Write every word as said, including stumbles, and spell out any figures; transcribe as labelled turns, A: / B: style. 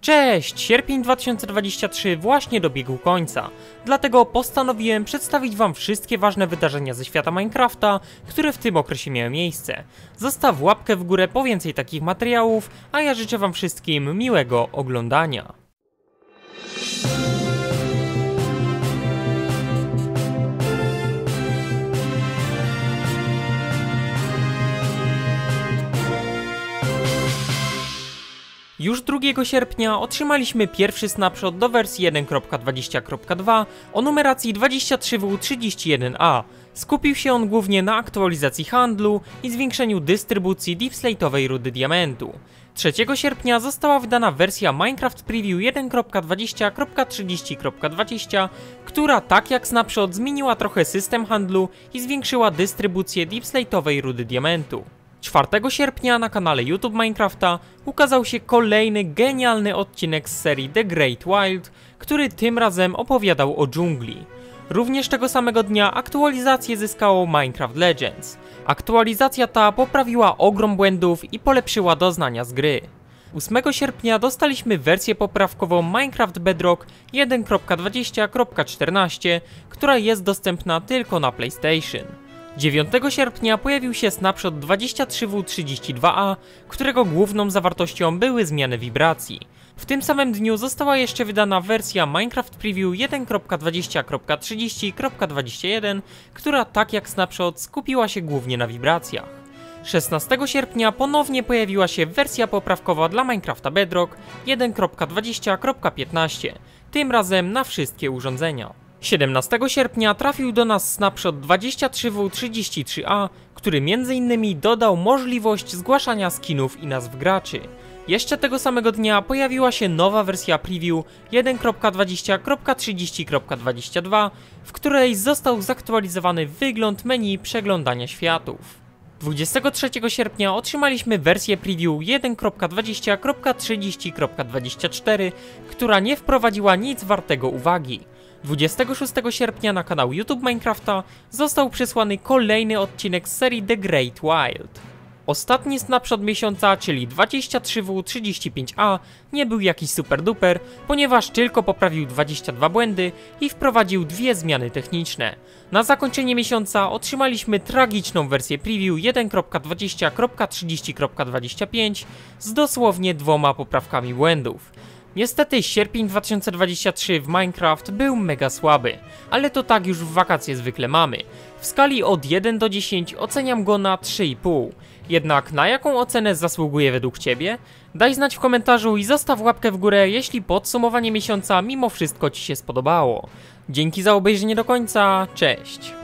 A: Cześć! Sierpień dwa tysiące dwudziesty trzeci właśnie dobiegł końca, dlatego postanowiłem przedstawić wam wszystkie ważne wydarzenia ze świata Minecrafta, które w tym okresie miały miejsce. Zostaw łapkę w górę po więcej takich materiałów, a ja życzę wam wszystkim miłego oglądania. Już drugiego sierpnia otrzymaliśmy pierwszy snapshot do wersji jeden kropka dwadzieścia kropka dwa o numeracji dwadzieścia trzy W trzydzieści jeden A. Skupił się on głównie na aktualizacji handlu i zwiększeniu dystrybucji deepslate'owej rudy diamentu. trzeciego sierpnia została wydana wersja Minecraft Preview jeden kropka dwadzieścia kropka trzydzieści kropka dwadzieścia, która tak jak snapshot zmieniła trochę system handlu i zwiększyła dystrybucję deepslate'owej rudy diamentu. czwartego sierpnia na kanale YouTube Minecrafta ukazał się kolejny genialny odcinek z serii The Great Wild, który tym razem opowiadał o dżungli. Również tego samego dnia aktualizację zyskało Minecraft Legends. Aktualizacja ta poprawiła ogrom błędów i polepszyła doznania z gry. ósmego sierpnia dostaliśmy wersję poprawkową Minecraft Bedrock jeden kropka dwadzieścia kropka czternaście, która jest dostępna tylko na PlayStation. dziewiątego sierpnia pojawił się snapshot dwadzieścia trzy W trzydzieści dwa A, którego główną zawartością były zmiany wibracji. W tym samym dniu została jeszcze wydana wersja Minecraft Preview jeden kropka dwadzieścia kropka trzydzieści kropka dwadzieścia jeden, która tak jak snapshot skupiła się głównie na wibracjach. szesnastego sierpnia ponownie pojawiła się wersja poprawkowa dla Minecrafta Bedrock jeden kropka dwadzieścia kropka piętnaście, tym razem na wszystkie urządzenia. siedemnastego sierpnia trafił do nas snapshot dwadzieścia trzy W trzydzieści trzy A, który między innymi dodał możliwość zgłaszania skinów i nazw graczy. Jeszcze tego samego dnia pojawiła się nowa wersja preview jeden kropka dwadzieścia kropka trzydzieści kropka dwadzieścia dwa, w której został zaktualizowany wygląd menu przeglądania światów. dwudziestego trzeciego sierpnia otrzymaliśmy wersję preview jeden kropka dwadzieścia kropka trzydzieści kropka dwadzieścia cztery, która nie wprowadziła nic wartego uwagi. dwudziestego szóstego sierpnia na kanał YouTube Minecrafta został przesłany kolejny odcinek z serii The Great Wild. Ostatni snapshot miesiąca, czyli dwadzieścia trzy W trzydzieści pięć A, nie był jakiś super duper, ponieważ tylko poprawił dwadzieścia dwa błędy i wprowadził dwie zmiany techniczne. Na zakończenie miesiąca otrzymaliśmy tragiczną wersję preview jeden kropka dwadzieścia kropka trzydzieści kropka dwadzieścia pięć z dosłownie dwoma poprawkami błędów. Niestety sierpień dwa tysiące dwudziesty trzeci w Minecraft był mega słaby, ale to tak już w wakacje zwykle mamy. W skali od jeden do dziesięciu oceniam go na trzy i pół. Jednak na jaką ocenę zasługuje według ciebie? Daj znać w komentarzu i zostaw łapkę w górę, jeśli podsumowanie miesiąca mimo wszystko ci się spodobało. Dzięki za obejrzenie do końca, cześć!